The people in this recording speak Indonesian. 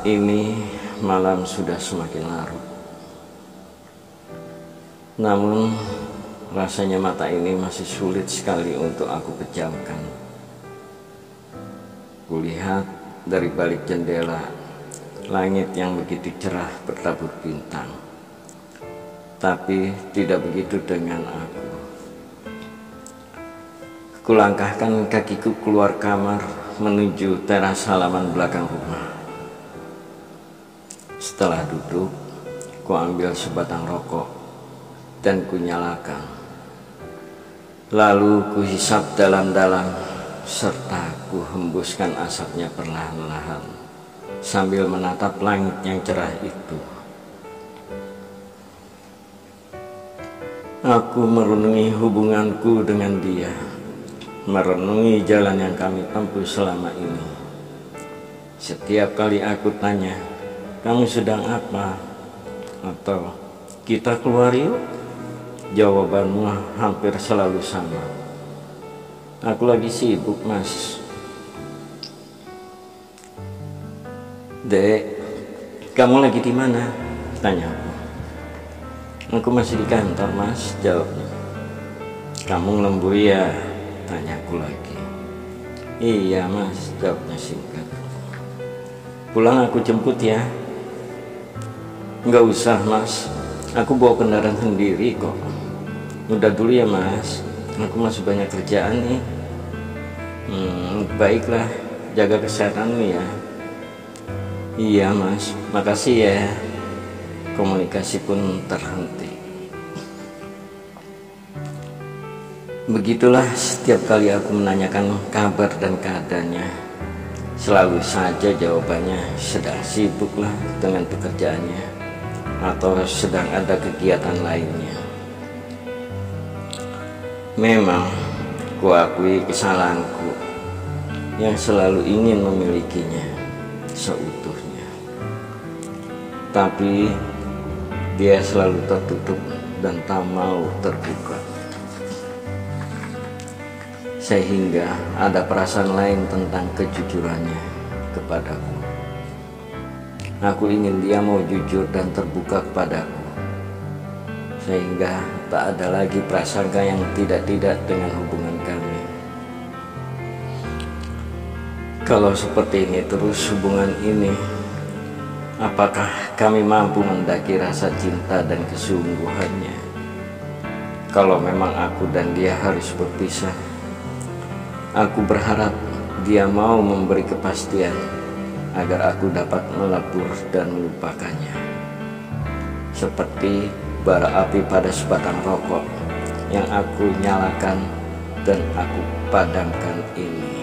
ini malam sudah semakin larut. Namun rasanya mata ini masih sulit sekali untuk aku pejamkan. Kulihat dari balik jendela langit yang begitu cerah bertabur bintang. Tapi tidak begitu dengan aku. Kulangkahkan kakiku keluar kamar menuju teras halaman belakang rumah. Setelah duduk, ku ambil sebatang rokok dan ku nyalakan. Lalu ku hisap dalam-dalam serta ku hembuskan asapnya perlahan-lahan sambil menatap langit yang cerah itu. Aku merenungi hubunganku dengan dia, merenungi jalan yang kami tempuh selama ini. Setiap kali aku tanya, "Kamu sedang apa?" atau "Kita keluar yuk?" jawabanmu hampir selalu sama, "Aku lagi sibuk, Mas." "Dek, kamu lagi di mana?" tanya aku. "Aku masih di kantor, Mas," jawabnya. "Kamu lembur ya?" tanyaku lagi. "Iya, Mas," jawabnya singkat. "Pulang aku jemput ya." "Nggak usah, Mas, aku bawa kendaraan sendiri kok." "Udah dulu ya, Mas, aku masih banyak kerjaan nih." Baiklah, jaga kesehatanmu ya." "Iya, Mas, makasih ya." Komunikasi pun terhenti. Begitulah setiap kali aku menanyakan kabar dan keadaannya, selalu saja jawabannya sedang sibuklah dengan pekerjaannya atau sedang ada kegiatan lainnya. Memang kuakui kesalahanku yang selalu ingin memilikinya seutuhnya, tapi dia selalu tertutup dan tak mau terbuka, sehingga ada perasaan lain tentang kejujurannya kepadaku. Aku ingin dia mau jujur dan terbuka kepadaku, sehingga tak ada lagi prasangka yang tidak-tidak dengan hubungan kami. Kalau seperti ini terus hubungan ini, apakah kami mampu mendaki rasa cinta dan kesungguhannya? Kalau memang aku dan dia harus berpisah, aku berharap dia mau memberi kepastian agar aku dapat melebur dan melupakannya. Seperti bara api pada sebatang rokok yang aku nyalakan dan aku padamkan ini.